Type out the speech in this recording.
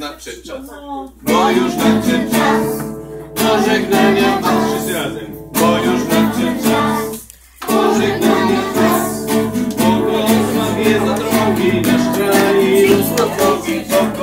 nadszedł czas. Bo już nadszedł czas pożegnania was. Wszyscy razem. Bo już nadszedł czas pożegnania was. Błogosławie za drogi nasz kraj.